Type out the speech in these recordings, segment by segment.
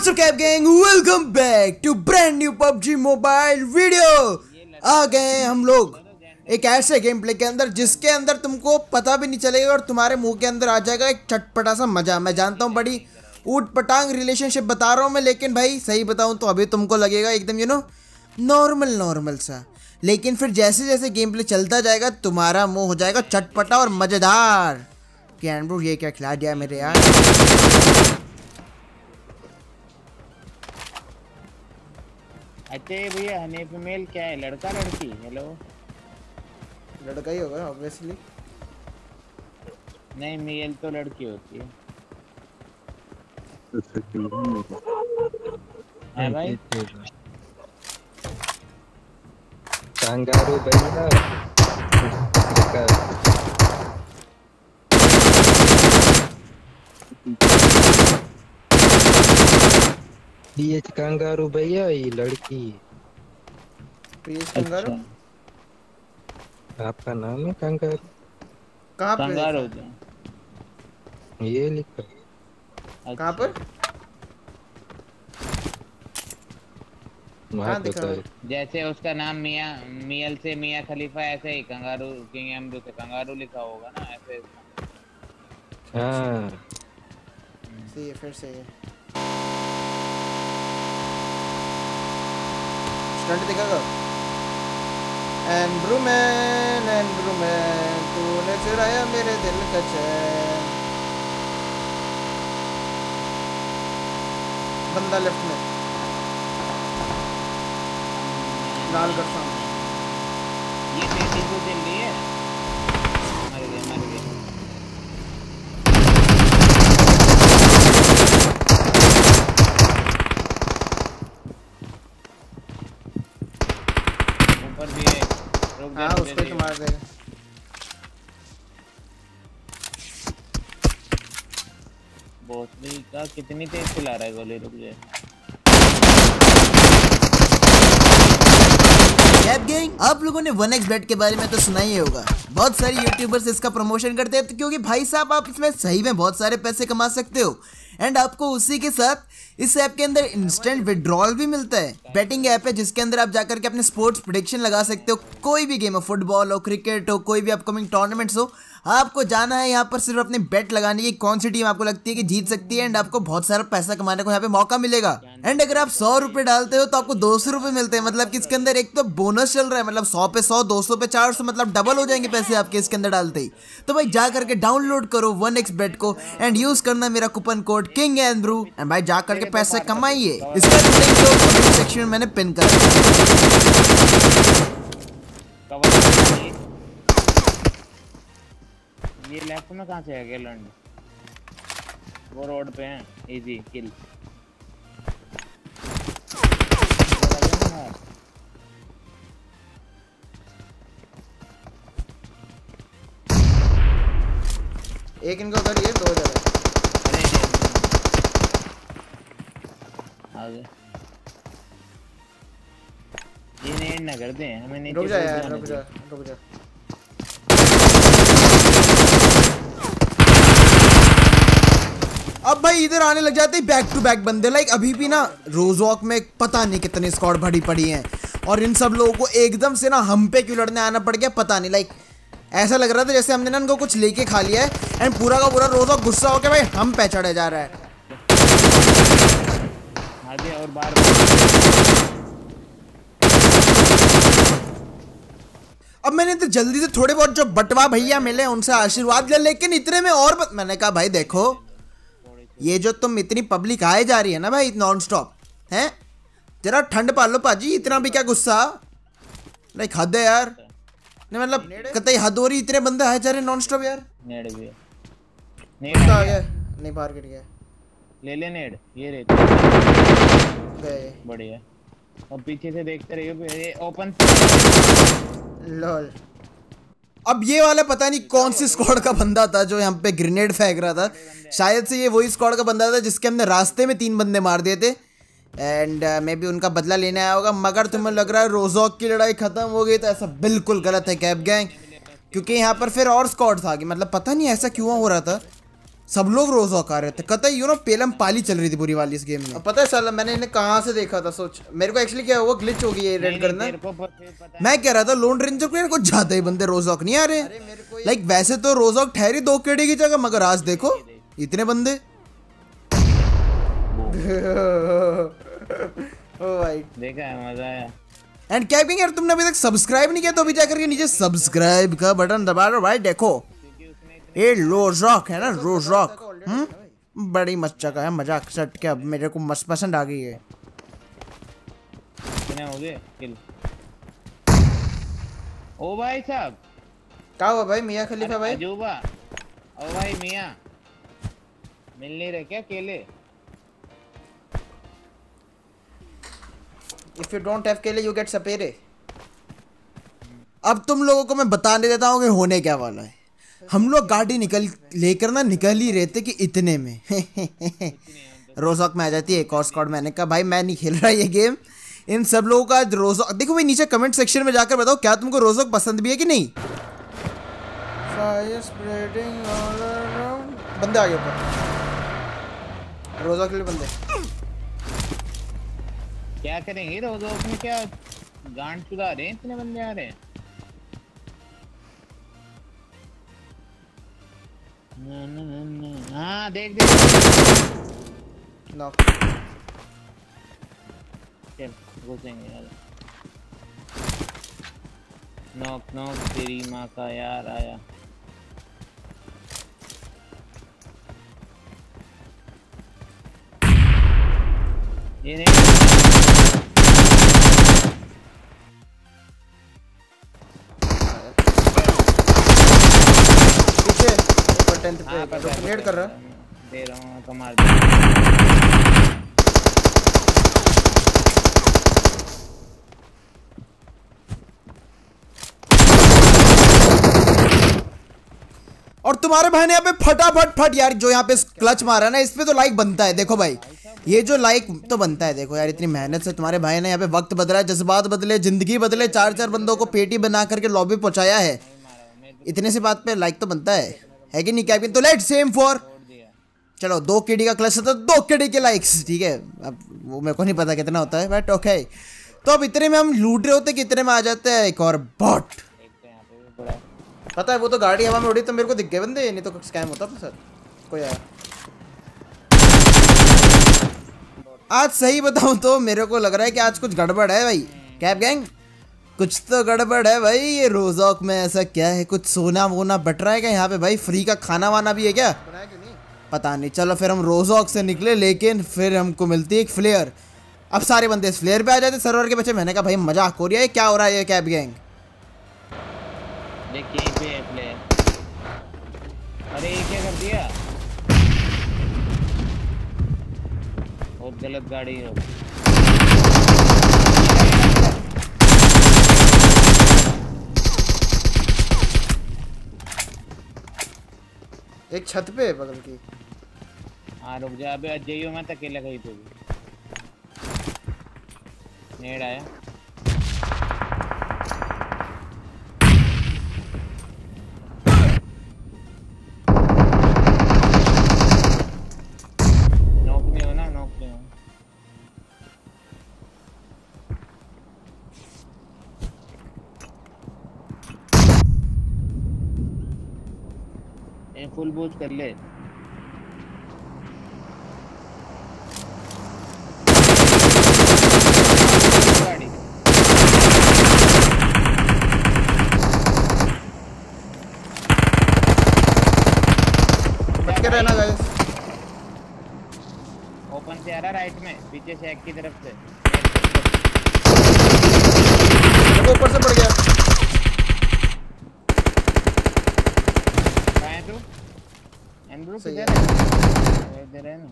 What's up Cap gang, welcome back to brand new PUBG mobile video. आ गए हैं हम लोग एक ऐसे गेम प्ले के अंदर जिसके अंदर तुमको पता भी नहीं चलेगा और तुम्हारे मुंह के अंदर आ जाएगा एक चटपटा सा मजा। मैं जानता हूँ बड़ी ऊट पटांग रिलेशनशिप बता रहा हूँ मैं, लेकिन भाई सही बताऊँ तो अभी तुमको लगेगा एकदम नॉर्मल सा, लेकिन फिर जैसे जैसे गेम प्ले चलता जाएगा तुम्हारा मुंह हो जाएगा चटपटा और मजेदार। एंड्रू ये क्या खिला दिया मेरे यार। अच्छा भैया, हनी फीमेल क्या है, लड़का लड़की? हेलो, लड़का ही होगा ऑब्वियसली। नहीं, मेल तो लड़की होती है। हाँ भाई, कंगारू भैया पीएच कंगारू भैया, ये लड़की पीएच कंगारू। आपका नाम है कंगारू? कहाँ पे कंगारू ये लिखा? कहाँ पर? वहाँ दिखा है। जैसे उसका नाम मियल से मियां खलीफा, ऐसे ही कंगारू किंग एम्ब्रो से कंगारू लिखा होगा ना, ऐसे। हाँ सही है, फिर सही है। स्टंट दिखागा। एंड्रू मैन तूने चुराया मेरे दिल का चैन। बंदा लेफ्ट में लाल गढ़ सामने। ये बेटी को चल रही है। मर गए। ऊपर भी है, रुक जा। हाँ, उसको तो मार देगा। बोतली का कितनी तेज चला रहा है गोली, रुक जा। कैप गैंग, आप लोगों ने 1xbet के बारे में तो सुना ही होगा। बहुत सारे यूट्यूबर्स इसका प्रमोशन करते हैं क्योंकि भाई साहब आप इसमें सही में बहुत सारे पैसे कमा सकते हो एंड आपको उसी के साथ इस ऐप के अंदर इंस्टेंट विड्रॉल भी मिलता है। बैटिंग ऐप है जिसके अंदर आप जाकर के अपने स्पोर्ट्स प्रेडिक्शन लगा सकते हो। कोई भी गेम हो, फुटबॉल हो, क्रिकेट हो, कोई भी अपकमिंग टूर्नामेंट्स हो, आपको जाना है यहाँ पर सिर्फ अपने बेट लगाने की कौन सी टीम आपको लगती है कि जीत सकती है एंड आपको बहुत सारा पैसा कमाने को यहाँ पे मौका मिलेगा। एंड अगर आप 100 रुपए डालते हो तो आपको 200 रुपए मिलते हैं। मतलब कि इसके अंदर एक तो बोनस चल रहा है, मतलब 100 पे 100, 200 पे 400, मतलब डबल हो जाएंगे पैसे आपके इसके अंदर डालते ही। तो भाई जा करके डाउनलोड करो 1xbet को एंड यूज करना मेरा coupon code king Andrew and भाई जा करके पैसे कमाइए। इसका लिंक तो कमेंट सेक्शन में मैंने पिन कर ये लेफ्ट में कहाँ से आ गया लंड? वो रोड पे हैं, इजी किल। एक इनका उधर, ये दो इधर है। आगे ये नेड ना कर दे हमें। नीचे रुक जा यार, रुक जा। अब भाई इधर आने लग जाते हैं बैक टू बैक बंदे। लाइक अभी भी ना रोजवॉक में पता नहीं कितने स्क्वाड भरी पड़ी हैं और इन सब लोगों को एकदम से ना हम पे क्यों लड़ने आना पड़ गया पता नहीं। लाइक ऐसा लग रहा था जैसे हमने ना इनको कुछ लेके खा लिया है एंड पूरा का पूरा रोजवॉक गुस्सा होकर भाई हम पे चढ़े जा रहा है। आगे और बार अब मैंने तो जल्दी से थोड़े बहुत जो बटवा भैया मिले उनसे आशीर्वाद लिया, लेकिन इतने में और मैंने कहा भाई देखो ये जो तुम इतनी पब्लिक आए जा रही है ना भाई नॉन स्टॉप हैं, जरा ठंड पालो पाजी, इतना भी क्या गुस्सा। लाइक हद है यार, नहीं मतलब कतई हद हो रही, इतने बंदे आए जा रहे नॉन स्टॉप यार। नेड भी नेड आ गया, नहीं बाहर गिर गया। ले नेड, ये रे बढ़िया। और पीछे से देखते रहिए, ये ओपन लॉल। अब ये वाला पता नहीं कौन सी स्क्वाड का बंदा था जो यहाँ पे ग्रेनेड फेंक रहा था। शायद से ये वही स्क्वाड का बंदा था जिसके हमने रास्ते में 3 बंदे मार दिए थे एंड मे बी उनका बदला लेने आया होगा। मगर तुम्हें लग रहा है रोजॉक की लड़ाई खत्म हो गई, तो ऐसा बिल्कुल गलत है कैप गैंग, क्योंकि यहाँ पर फिर और स्क्वाड्स आ गई। मतलब पता नहीं ऐसा क्यों हो रहा था, सब लोग रोजॉक आ रहे थे, कतई यू नो पेलम पाली चल रही थी बुरी वाली इस गेम में। अब पता है साला मैंने इन्हें कहाँ से देखा था, सोच मेरे को एक्चुअली क्या हुआ, ग्लिच हो गई है रेड करना। मैं कह रहा था लोन रेंजर को कुछ ज्यादा ही बंदे रोजॉक नहीं आ रहे। लाइक वैसे तो रोजॉक ठहरी 2 केडी की जगह, मगर आज देखो इतने बंदे। ओ भाई देखा है, मजा आया। एंड कैपिंग यार तुमने अभी तक सब्सक्राइब नहीं किया तो अभी जाकर के नीचे सब्सक्राइब का बटन दबा लो भाई। देखो ये रोजॉक है ना, रोजॉक बड़ी मच्चा का है, मजाक सट के अब मेरे को मस्त पसंद आ गई है। कितने हो गए किल? ओ भाई साहब क्या हुआ भाई मियां खलीफा भाई? अजूबा ओ भाई मियां मिल नहीं रहे क्या केले? If you don't have केले you get सपेरे। अब तुम लोगों को मैं बताने देता हूँ कि होने क्या वाला है। हम लोग गाड़ी लेकर ना निकल ही रहे थे कि इतने में रोजॉक में आ जाती है एक और स्क्वाड। मैंने कहा भाई मैं नहीं खेल रहा ये गेम, इन सब लोगों का रोजॉक। देखो भाई नीचे कमेंट सेक्शन में जाकर बताओ क्या तुमको रोजॉक पसंद भी है कि नहीं। बंदे आ गए ऊपर, रोजॉक के लिए बंदे। क्या करेंगे रोजॉक में, क्या गांड चुरा रहे हैं, इतने बंदे आ रहे हैं। हाँ देख नॉक चल घुसेंगे यार। नॉक नॉक तेरी माँ का यार आया। ये नहीं नेड कर रहा दे रहा हूँ तो मार और तुम्हारे भाई ने यहाँ पे फटाफट फट यार जो यहाँ पे क्लच मारा ना, इस पे तो लाइक बनता है। देखो भाई ये जो लाइक तो बनता है। देखो यार इतनी मेहनत से तुम्हारे भाई ने यहाँ पे वक्त बदला, जज्बात बदले, जिंदगी बदले, 4-4 बंदों को पेटी बना करके लॉबी पहुंचाया है। इतने से बात पे लाइक तो बनता है कि नहीं कैप्टन? तो लेट्स सेम फॉर चलो 2 केडी का क्लच था, 2 केडी के लाइक्स, ठीक है। अब वो मेरे को नहीं पता कितना होता है बट ओके। तो अब इतने में हम लूट रहे होते कि इतने में आ जाते हैं एक और बॉट। पता है वो तो गाड़ी हवा में उड़ी तो मेरे को दिख गए बंदे, नहीं तो स्कैम होता अपने साथ कोई आया। आज सही बताऊं तो मेरे को लग रहा है कि आज कुछ गड़बड़ है भाई। कैप गैंग कुछ तो गड़बड़ है भाई। ये रोजॉक में ऐसा क्या है, कुछ सोना वोना बट रहा है क्या यहाँ पे भाई? फ्री का खाना वाना भी है क्या? पता नहीं। चलो फिर हम रोजॉक से निकले, लेकिन फिर हमको मिलती है एक फ्लेयर। अब सारे बंदे इस फ्लेयर पे आ जाते सर्वर के बच्चे। मैंने कहा भाई मजाक हो रहा है, क्या हो रहा है ये कैप गैंग? देखिए पे है प्लेयर। अरे ये क्या कर दिया, बहुत गलत गाड़ी है। एक छत पे है बगल की। हाँ रुक जा, अबे अजय मैं तक अकेला कहीं पे भी नेड आया। नॉक नहीं हो ना, नॉक नहीं हो। फुल बूस्ट कर ले। गाड़ी बच के रहना गाइस। ओपन से आ रहा राइट में, पीछे से एक की तरफ से। देखो ऊपर से पड़ गया। कहाँ है तू? एंड्रू किधर है? इधर है ना।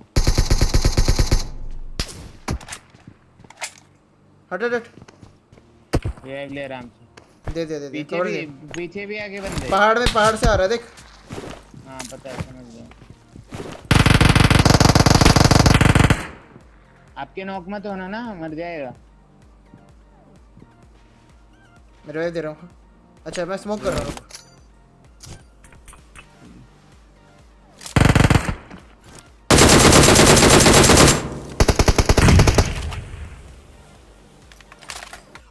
हट हट हट। ये ले आराम से। दे पीछे भी आगे बंदे। पहाड़ से आ रहा है देख। हाँ पता है, समझ गया। आपके नॉक मत होना ना, मर जाएगा। मैं रिवाइव दे रहा हूँ। अच्छा मैं स्मोक कर रहा हूँ।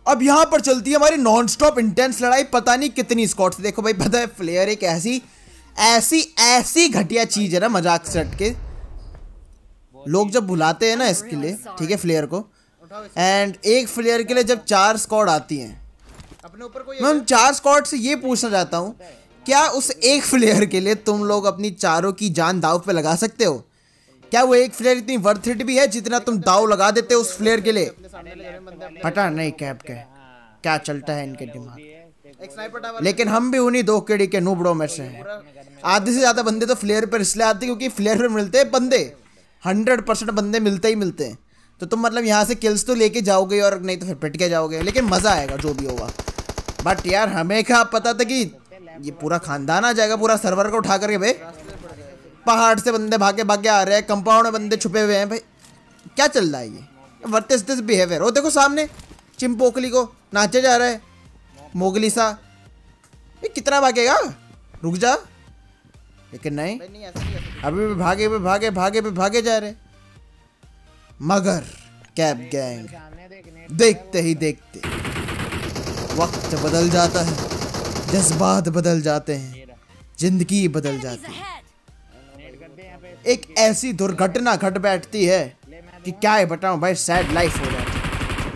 अब यहाँ पर चलती है हमारी नॉन स्टॉप इंटेंस लड़ाई, पता नहीं कितनी स्क्वाड्स। देखो भाई पता है फ्लेयर एक ऐसी ऐसी ऐसी घटिया चीज है ना, मजाक से हट के लोग जब बुलाते हैं ना इसके लिए, ठीक है, फ्लेयर को, एंड एक फ्लेयर के लिए जब 4 स्क्वाड आती हैं, अपने ऊपर कोई मैं उन 4 स्क्वाड से ये पूछना चाहता हूँ, क्या उस एक फ्लेयर के लिए तुम लोग अपनी चारों की जान दाव पे लगा सकते हो? क्या वो एक फ्लेयर इतनी वर्थ इट भी है जितना तुम दाव लगा देते हो उस फ्लेयर के लिए? पता नहीं कैप के क्या चलता है इनके दिमाग, एक स्नाइपर टावर। लेकिन हम भी उन्हीं 2 केड़ी के नूबड़ों में से हैं। आधे से ज़्यादा बंदे तो फ्लेयर पर इसलिए आते हैं क्योंकि फ्लेयर पर मिलते हैं बंदे, 100% बंदे मिलते ही मिलते हैं। तो तुम मतलब यहाँ से किल्स तो लेके जाओगे और नहीं तो फिर पिट के जाओगे, लेकिन मज़ा आएगा जो भी होगा। बट यार हमें क्या पता था कि ये पूरा खानदान आ जाएगा, पूरा सर्वर को उठा करके। भाई पहाड़ से बंदे भागे भागे आ रहे हैं, कंपाउंड में बंदे छुपे हुए हैं। भाई क्या चल रहा है ये वर्टिस दिस बिहेवियर? वो देखो सामने चिंपोकली को नाचे जा रहा है मोगली सा। ये कितना भागेगा, रुक जा। लेकिन नहीं, अभी भी भागे भी भागे भागे भी भागे जा रहे। मगर कैप गैंग देखते ही देखते वक्त बदल जाता है, जज्बात बदल जाते हैं, जिंदगी बदल जाती है। एक ऐसी दुर्घटना घट बैठती है कि क्या है बताऊं भाई, सैड लाइफ हो जाती है।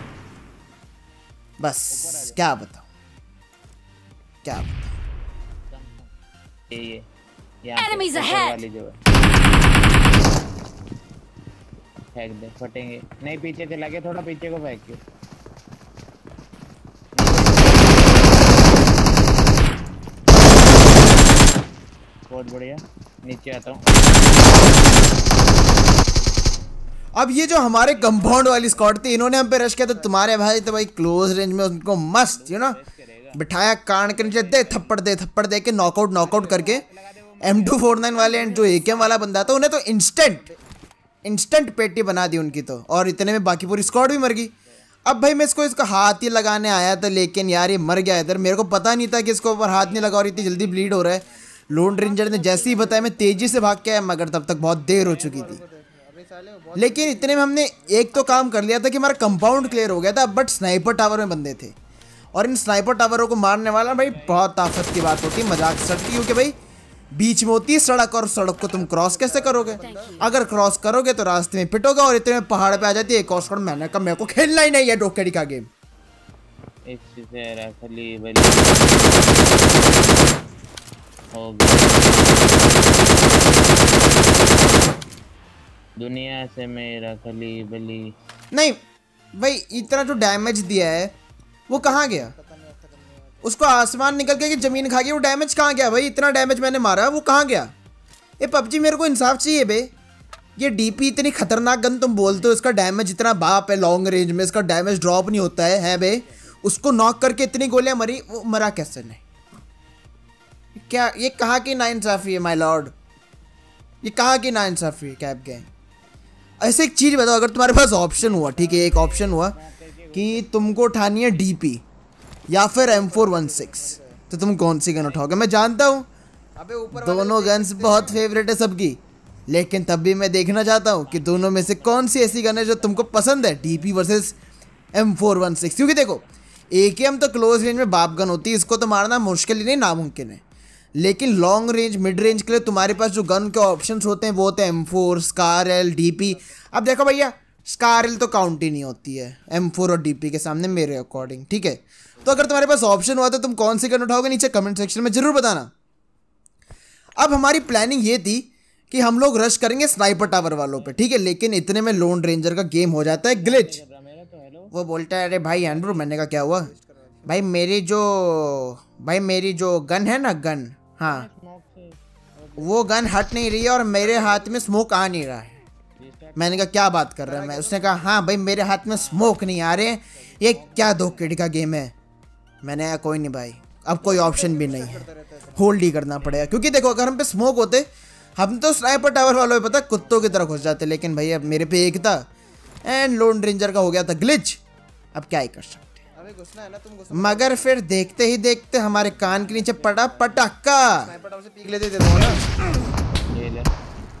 बस क्या बताऊं, क्या बताऊं। ये Enemies ahead! फेंक दे, फटेंगे नहीं। पीछे चला गया, थोड़ा पीछे को फेंक के। बहुत बढ़िया, नीचे आता हूँ। अब ये जो हमारे कंपाउंड वाली स्क्वाड थी, इन्होंने हम पे रश किया तो तुम्हारे भाई तो भाई क्लोज रेंज में उनको मस्त बिठाया, कान के नीचे दे थप्पड़ दे के नॉकआउट करके। M249 वाले एंड जो AKM वाला बंदा था, उन्हें तो इंस्टेंट पेटी बना दी उनकी तो, और इतने में बाकी पूरी स्क्वाड भी मर गई। अब भाई मैं इसका हाथ ही लगाने आया था, लेकिन यार ये मर गया इधर। मेरे को पता नहीं था कि इसको ऊपर हाथ नहीं लगा और इतनी जल्दी ब्लीड हो रहा है। लोन रेंजर ने जैसे ही बताया मैं तेजी से भाग के आया, मगर तब तक बहुत देर हो चुकी थी। लेकिन इतने में हमने एक तो काम कर लिया था कि हमारा कंपाउंड क्लियर हो गया था। बट स्नाइपर टावर में बंदे थे, और इन स्नाइपर टावरों को मारने वाला भाई बहुत ताकत की बात होती है, मजाक सटकी, क्योंकि भाई बीच में होती है सड़क, और सड़क को तुम क्रॉस कैसे करोगे? अगर क्रॉस करोगे तो रास्ते में पिटोगे, और इतने में पहाड़ पे आ जाती है एक और स्क्वाड। मैंने कहा मेरे को खेलना ही नहीं है डोकेडी का गेम। दुनिया से मेरा खली बली। नहीं भाई, इतना जो डैमेज दिया है वो कहाँ गया? उसको आसमान निकल के जमीन खा गई, वो डैमेज कहाँ गया भाई? इतना डैमेज मैंने मारा, वो कहाँ गया? ये पबजी मेरे को इंसाफ चाहिए बे। ये डीपी इतनी खतरनाक गन तुम बोलते हो, इसका डैमेज इतना बाप है, लॉन्ग रेंज में इसका डैमेज ड्रॉप नहीं होता है बे। उसको नॉक करके इतनी गोलियां मरी, वो मरा कैसे नहीं? क्या ये कहाँ की नाइंसाफी है माय लॉर्ड? ये कहाँ की नाइंसाफी है कैप गैंग? ऐसे एक चीज़ बताओ, अगर तुम्हारे पास ऑप्शन हुआ, ठीक है, एक ऑप्शन हुआ कि तुमको उठानी है डीपी या फिर M416, तो तुम कौन सी गन उठाओगे? मैं जानता हूँ दोनों गन्स बहुत फेवरेट है सबकी, लेकिन तब भी मैं देखना चाहता हूँ कि दोनों में से कौन सी ऐसी गन है जो तुमको पसंद है, डीपी वर्सेस M416। क्योंकि देखो AKM तो क्लोज रेंज में बाप गन होती है, इसको तो मारना मुश्किल ही नहीं नामुमकिन है। लेकिन लॉन्ग रेंज मिड रेंज के लिए तुम्हारे पास जो गन के ऑप्शंस होते हैं वो होते हैं M4, SCAR-L, DP। अब देखो भैया SCAR-L तो काउंट ही नहीं होती है M4 और DP के सामने मेरे अकॉर्डिंग, ठीक है। तो अगर तुम्हारे पास ऑप्शन हुआ तो तुम कौन सी गन उठाओगे, नीचे कमेंट सेक्शन में जरूर बताना। अब हमारी प्लानिंग ये थी कि हम लोग रश करेंगे स्नाइपर टावर वालों पे, ठीक है। लेकिन इतने में लोन रेंजर का गेम हो जाता है ग्लिच। वो बोलता है अरे भाई एंड्रू, मैंने कहा क्या हुआ? भाई मेरी जो गन है ना, गन, हाँ वो गन हट नहीं रही है और मेरे हाथ में स्मोक आ नहीं रहा है। मैंने कहा क्या बात कर रहा है मैं? उसने कहा हाँ भाई मेरे हाथ में स्मोक नहीं आ रहे हैं, ये क्या धोखेड़ी का गेम है? मैंने कहा कोई नहीं भाई, अब कोई ऑप्शन भी नहीं है, होल्ड ही करना पड़ेगा। क्योंकि देखो अगर हम पे स्मोक होते, हम तो स्नाइपर टावर वालों पे पता कुत्तों की तरह घुस जाते, लेकिन भाई अब मेरे पे एक था एंड लोन रेंजर का हो गया था ग्लिच। अब क्या ही कर सकते, घुसना है ना, तुम घुसना। मगर फिर देखते ही देखते हमारे कान के नीचे पड़ा पटाखा। स्नाइपर टावर से पीक लेते दे दूंगा ना, ये ले।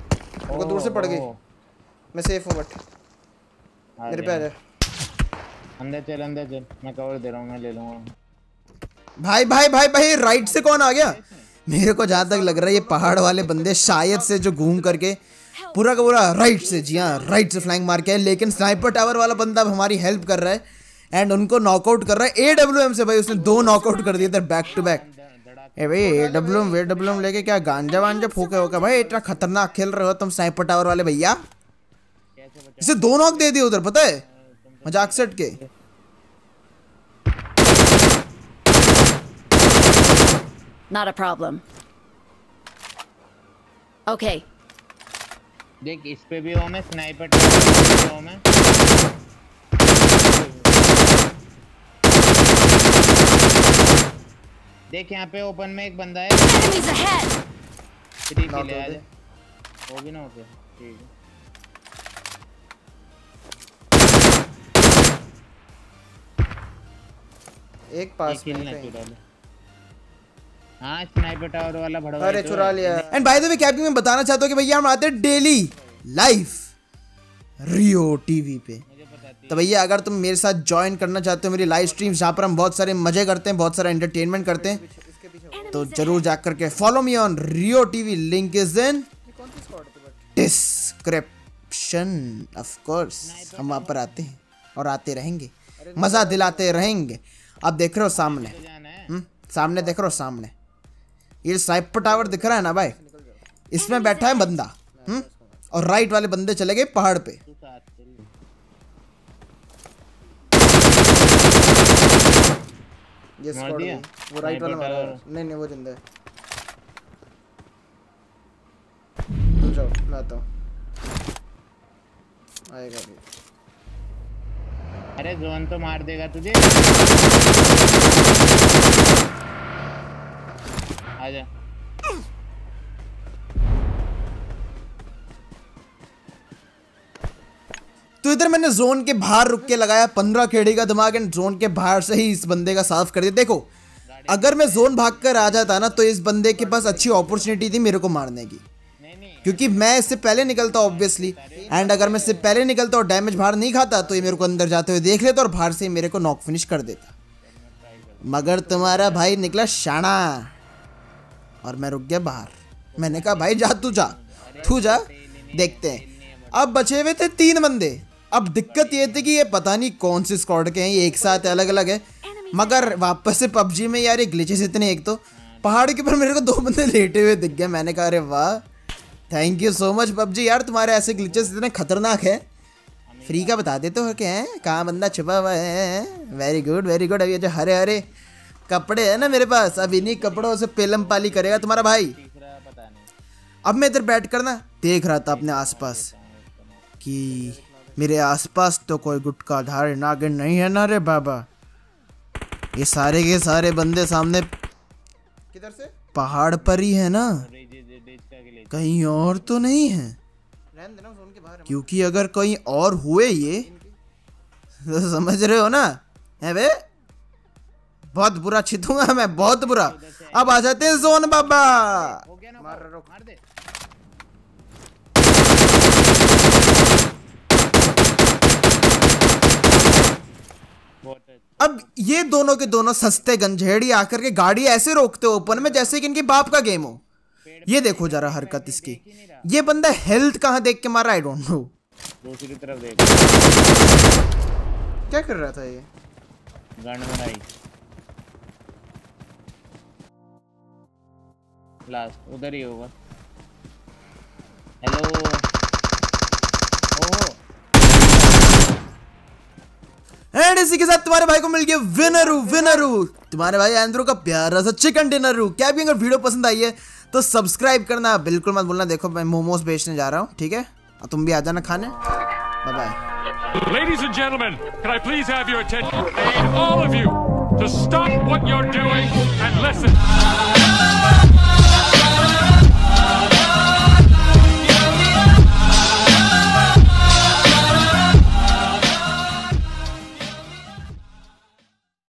वो दूर से पड़ गई। मैं सेफ हूँ, बट मेरे पे आ जा। अंदर चल, मैं कवर दे रहा हूँ, मैं ले लूंगा। भाई भाई भाई भाई राइट से कौन आ गया? मेरे को जहां तक लग रहा है ये पहाड़ वाले बंदे शायद से जो घूम करके पूरा का पूरा राइट से, जी हाँ राइट से फ्लैंक मार के है, लेकिन स्नाइपर टावर वाला बंदा अब हमारी हेल्प कर रहा है एंड उनको नॉकआउट कर रहा है AWM से। भाई उसने 2 नॉकआउट कर दिए थे बैक टू बैक। ए भाई AWM लेके क्या गांजा वांजा फूके हो क्या भाई? इतना खतरनाक खेल रहे हो तुम स्नाइपर टावर वाले भैया। इसे 2 नॉक दे दिए उधर, पता है, मजाक से हट के। Not a problem. Okay. देख इस पे भी हो, मैं स्नाइपर टावर हो मैं। देख यहाँ पे ओपन में एक बंदा है। Enemies ahead. फ्री के लिए आ जा। वो भी ना हो गया, ठीक है। एक पास में किल ना कहीं। चुरा ले। हाँ स्नाइपर टावर वाला भड़वा। अरे चुरा लिया। And by the way captain मैं बताना चाहता हूँ कि भैया हम आते हैं डेली लाइव रियो टीवी पे। तो भैया अगर तुम मेरे साथ ज्वाइन करना चाहते हो मेरी लाइव स्ट्रीम्स जहाँ पर हम बहुत सारे मजे करते हैं, बहुत सारा एंटरटेनमेंट करते हैं, तो जरूर जाकर के follow me on Rio TV. Link is in description. Of course हम वहाँ पर आते हैं और आते रहेंगे, मजा दिलाते रहेंगे। आप देख रहे हो सामने, सामने देख रहे हो, सामने ये स्नाइपर टावर दिख रहा है ना भाई, इसमें बैठा है बंदा। और राइट वाले बंदे चले गए पहाड़ पे। ये स्क्वाड है, वो राइट वाला मारा है। नहीं वो जिंदा है। तुम जाओ, मैं आता हूँ। आएगा भी। अरे जोन तो मार देगा तुझे। आजा। तो इधर मैंने जोन के बाहर रुक के लगाया 15 खेड़ी का दिमाग एंड जोन के बाहर से ही इस बंदे का साफ कर दिया। देखो अगर मैं जोन भाग कर आ जाता ना तो इस बंदे के पास अच्छी अपॉर्चुनिटी थी मेरे को मारने की, क्योंकि मैं इससे पहले निकलता ऑब्वियसली। एंड अगर मैं इससे पहले निकलता और डैमेज बाहर नहीं खाता तो ये मेरे को अंदर जाते हुए देख लेता और बाहर से मेरे को नॉक फिनिश कर देता। मगर तुम्हारा भाई निकला शाना और मैं रुक गया बाहर। मैंने कहा भाई जा तू जा देखते हैं। अब बचे हुए थे 3 बंदे। अब दिक्कत ये थी कि ये पता नहीं कौन से स्क्वाड के हैं, ये एक साथ अलग अलग है। मगर वापस से पबजी में यार ये ग्लिचेस इतने, एक तो पहाड़ के ऊपर मेरे को 2 बंदे लेटे हुए दिख गए। मैंने कहा अरे वाह thank you so much PUBG यार, तुम्हारे ऐसे ग्लिचेस इतने खतरनाक है, फ्री का बता देते हो क्या है, कहाँ बंदा छुपा हुआ है। Very good very good. अब ये जो हरे हरे कपड़े है ना मेरे पास, अब इन्हीं कपड़ों से पेलम पाली करेगा तुम्हारा भाई। अब मैं इधर बैठ कर ना देख रहा था अपने आसपास कि मेरे आसपास तो कोई गुटका धारे नागिन नहीं है ना रे बाबा। ये सारे के सारे बंदे सामने किधर से? पहाड़ पर ही है ना, कहीं और तो नहीं है। रहने देना, जोन के बाहर है। क्योंकि अगर कहीं और हुए ये तो समझ रहे हो ना, है बे बहुत बुरा छितूंगा मैं, बहुत बुरा। अब आ जाते हैं जोन बाबा। मार दे। अब ये दोनों के दोनों सस्ते गंजेड़ी आकर के गाड़ी ऐसे रोकते ओपन में जैसे कि इनके बाप का गेम हो। ये देखो जरा हरकत इसकी। ये बंदा हेल्थ कहाँ देख के मारा आई डोंट नो। दूसरी तरफ देख क्या कर रहा था ये? गन बनाई लास्ट उधर ही होगा। हेलो ओह एंड इसी के साथ तुम्हारे भाई को मिल गया विनरू तुम्हारे भाई एंड्रू का प्यारा सा चिकन डिनर। क्या भी अगर वीडियो पसंद आई है तो सब्सक्राइब करना बिल्कुल मत भूलना। देखो मैं मोमोज बेचने जा रहा हूँ, ठीक है, तुम भी आ जाना खाने। Bye bye. Ladies and gentlemen, can I please have your attention? I need all of you to stop what you're doing and listen.